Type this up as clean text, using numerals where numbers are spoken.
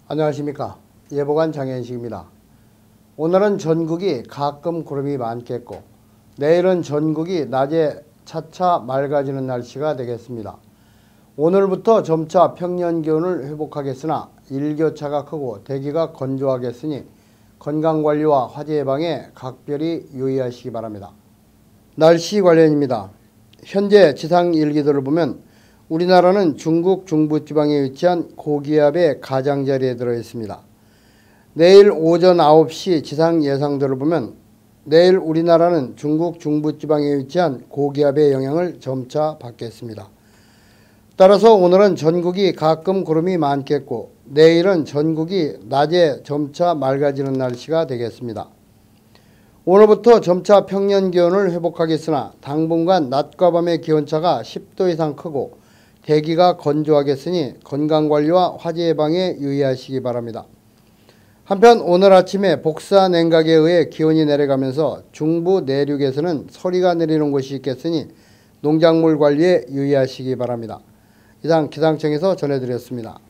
안녕하십니까. 예보관 장현식입니다. 오늘은 전국이 가끔 구름이 많겠고 내일은 전국이 낮에 차차 맑아지는 날씨가 되겠습니다. 오늘부터 점차 평년기온을 회복하겠으나 일교차가 크고 대기가 건조하겠으니 건강관리와 화재 예방에 각별히 유의하시기 바랍니다. 날씨 관련입니다. 현재 지상 일기들을 보면 우리나라는 중국 중부지방에 위치한 고기압의 가장자리에 들어 있습니다. 내일 오전 9시 지상 예상들을 보면 내일 우리나라는 중국 중부지방에 위치한 고기압의 영향을 점차 받겠습니다. 따라서 오늘은 전국이 가끔 구름이 많겠고 내일은 전국이 낮에 점차 맑아지는 날씨가 되겠습니다. 오늘부터 점차 평년기온을 회복하겠으나 당분간 낮과 밤의 기온차가 10도 이상 크고 대기가 건조하겠으니 건강관리와 화재 예방에 유의하시기 바랍니다. 한편 오늘 아침에 복사 냉각에 의해 기온이 내려가면서 중부 내륙에서는 서리가 내리는 곳이 있겠으니 농작물 관리에 유의하시기 바랍니다. 이상 기상청에서 전해드렸습니다.